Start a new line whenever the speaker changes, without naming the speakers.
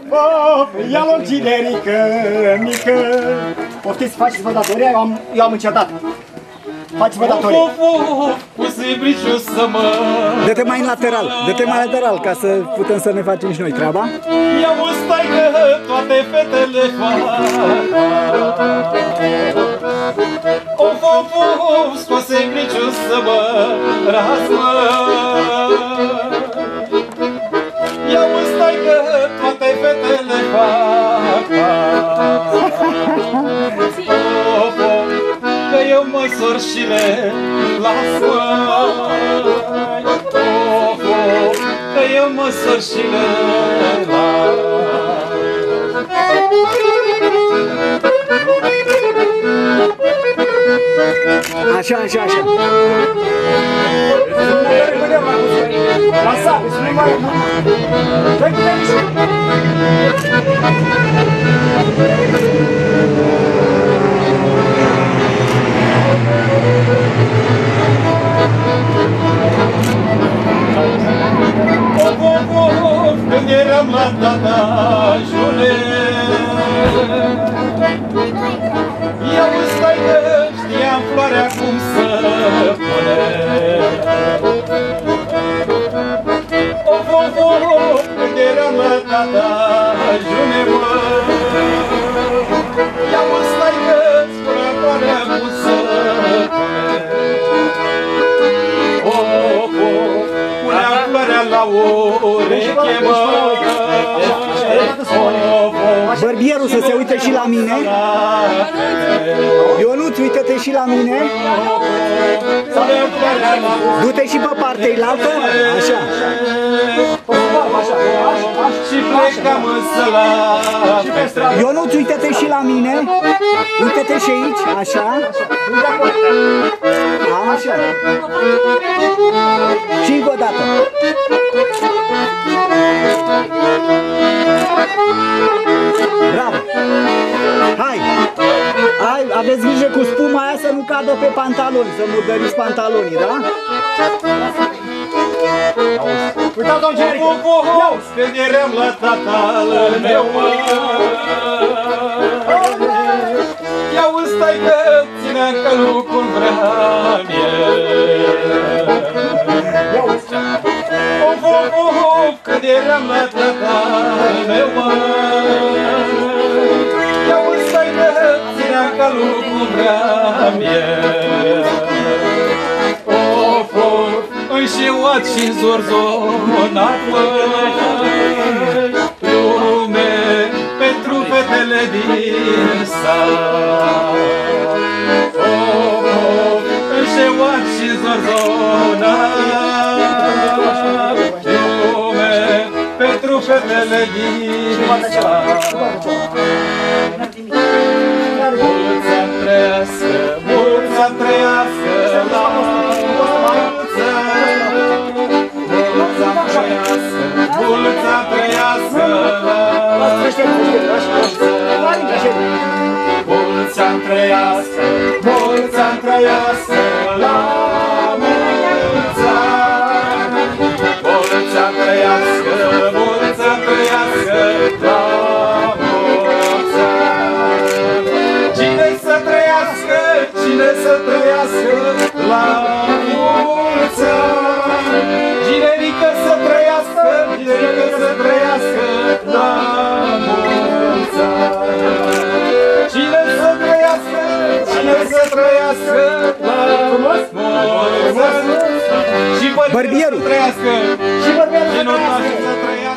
Ia loc generică, mică. Poftiți, faceți-vă datoria, eu am încetat. Faceți-vă datoria.
Cu zibriciu să mă...
Dă-te mai în lateral, dă-te mai lateral, ca să putem să ne facem și noi treaba.
Ia o stai că toate fetele fac. Of, cu zibriciu să mă rasmă. Ia o stai că toate fetele fac. Că eu măsor și le las, măi. Că eu măsor și le las.
Așa, așa, așa.
Lăsați, nu mai... Dă-i cu
când eram la tata Jule, eu stai că știam floarea cum să pune. Când eram la tata Jule, mă, eu stai că spunea floarea cum să la ureche, mă.
Bărbierul să se uite și la mine. Ionuț, uite-te și la mine. Du-te și pe partea ailaltă. Așa.
Și plecam însă la...
Ionuț, uite-te și la mine. Uite-te și aici. Așa. Așa. Și încă o dată. Bravo! Hai! Hai, aveți grijă cu spuma aia să nu cadă pe pantaloni, să murdăriți pantalonii, da?
Uitați, domn generică!
Când eram la tatăl meu, mă, ia-o stai că ținea călucul vreau când eram la tatăl meu, mă, ia-o stai că ținea călucul vreau înșeuat și zorzonat, măi, lume pentru fetele din sat. Înșeuat și zorzonat, lume pentru fetele din sat. Mulți-ani trăiască, mulți-ani trăiască la mulți-ani trăiască la mulți-ani trăiască, mulți-ani trăiască la mulți-ani, mulți-ani trăiască, mulți-ani trăiască la mulți-ani. Cine să trăiască, cine să trăiască la mulți-ani, generică să trăiască, generică să trăiască la mulți-ani. Cine să trăiască, cine să trăiască la mulți-ani. Și bărbierul să trăiască, și bărbierul să trăiască.